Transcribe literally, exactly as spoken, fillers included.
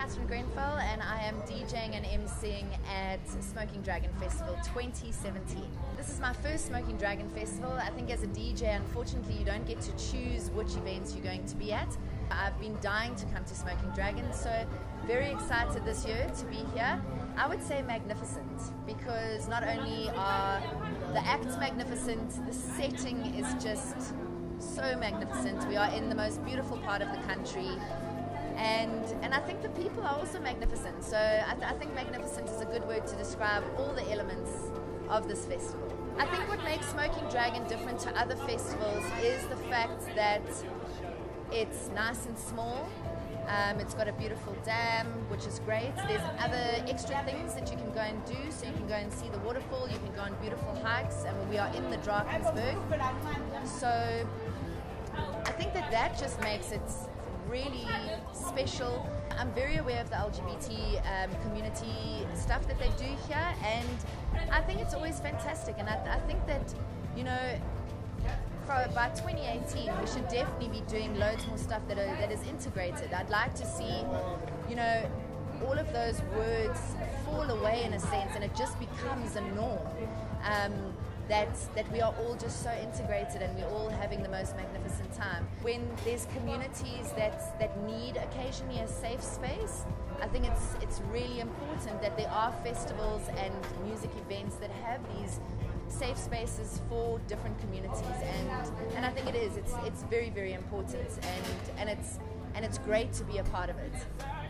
Catherine Grenfell, and I am DJing and emceeing at Smoking Dragon Festival twenty seventeen. This is my first Smoking Dragon Festival. I think as a D J, unfortunately, you don't get to choose which events you're going to be at. I've been dying to come to Smoking Dragon, so very excited this year to be here. I would say magnificent, because not only are the acts magnificent, the setting is just so magnificent. We are in the most beautiful part of the country, and and I think the people are also magnificent. So I, th I think magnificent is a good word to describe all the elements of this festival. I think what makes Smoking Dragon different to other festivals is the fact that it's nice and small. Um, it's got a beautiful dam, which is great. There's other extra things that you can go and do. So you can go and see the waterfall, you can go on beautiful hikes, and we are in the Drakensberg. So I think that that just makes it really special. I'm very aware of the L G B T um, community stuff that they do here, and I think it's always fantastic. And I, I think that, you know, for by twenty eighteen, we should definitely be doing loads more stuff that are, that is integrated. I'd like to see, you know, all of those words fall away in a sense, and it just becomes a norm. Um, that that we are all just so integrated, and we're all having the most magnificent time. When there's communities that that need occasionally a safe space, I think it's it's really important that there are festivals and music events that have these safe spaces for different communities, and and I think it is it's it's very very important, and and it's and it's great to be a part of it.